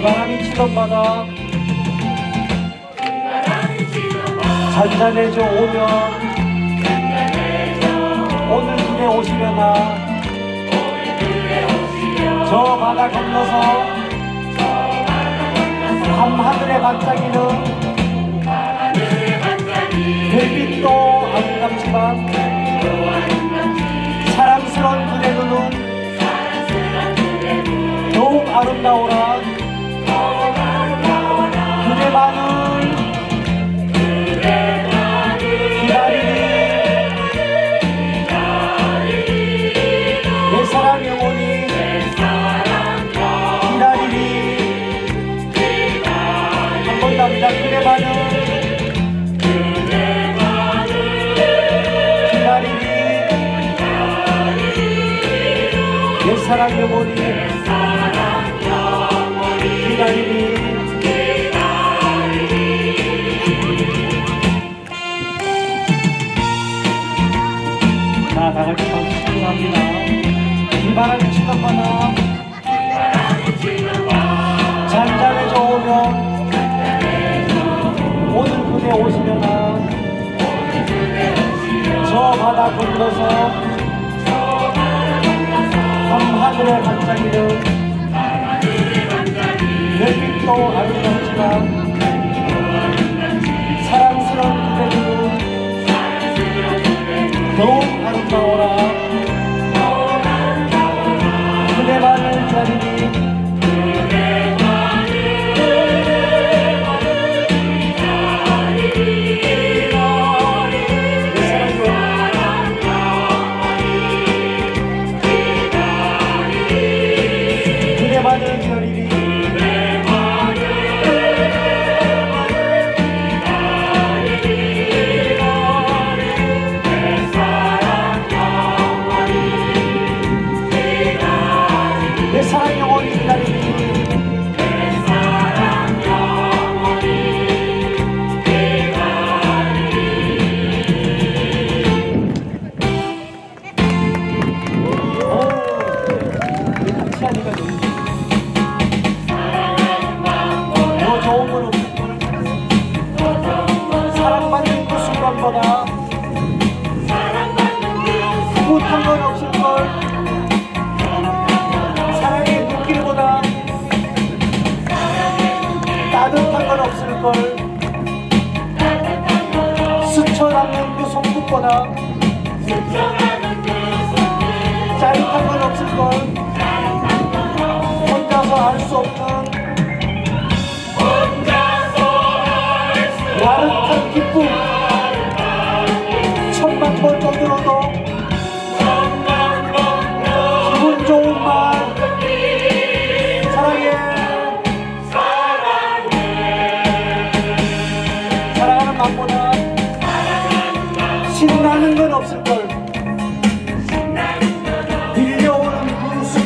바람이 치던 바다 잔잔해져 오면 오늘 그대 오시려나 저 바다 건너서 밤하늘에 반짝이는 별빛도 아름답지만 사랑스러운 그대 눈은 더욱 아름다워라. 그대만을 기다리니 내 사랑 영원히 기다리니 한 번 더 합니다. 그대만을 기다리니 내 사랑 영원히 기다리니. 자, 다같이 박수 치고 합니다. 비바람이 치던 바다 잔잔해져 오면 오늘 그대 오시려나 저 바다 건너서 밤하늘에 반짝이는 별빛도 아름답지만 사랑스러운 그대 눈은 더욱 아름다워라. 그대만을 기다리니 그대만을 기다리니 내 사랑 영원히 기다리니 같이 하니까 더 좋은 건 없을 걸. 사랑받는 그 순간보다 뿌듯한 건 없을 걸. 사랑의 눈길보다 따뜻한 건 없을 걸. 스쳐가는 그 손끝보다 짜릿한 건 없을 걸. 혼자서 알 수 없는 야릇한 기쁨. 천만 번 떠들어도 기분 좋은 말. 사랑해. 사랑하는 마음보다 신나는 건 없을걸. 밀려오는 그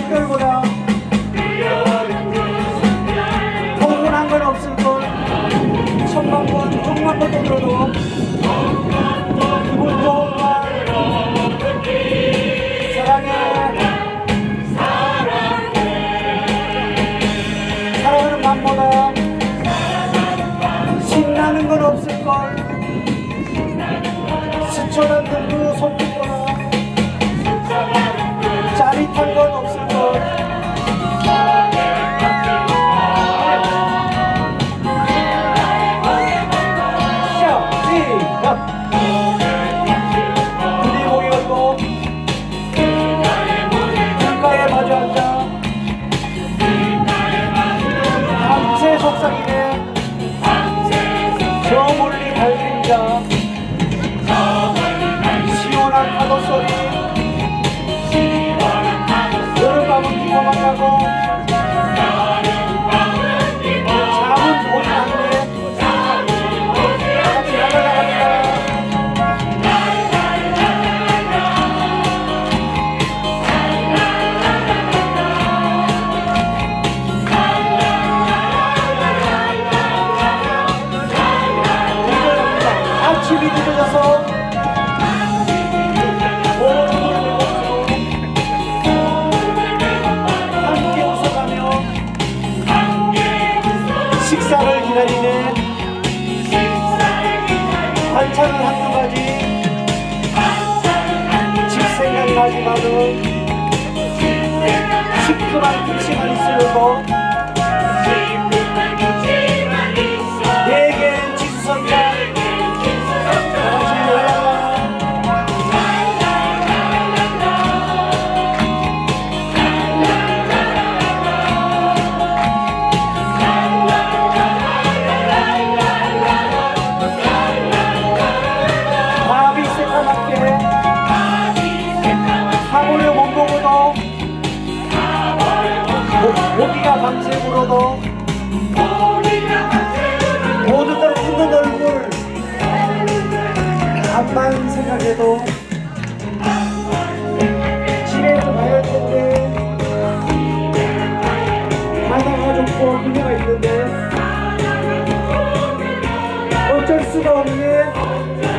시큼한 김치만 있으려도 내겐 지수성이다. 밥이 새까맣게 사고를 못 먹어도 모기가 밤새 물어도 모두들 웃는 얼굴 앞만 생각해도 집에도 가야 할 텐데 바다가 좋고 그녀가 있는데 어쩔 수가 없네.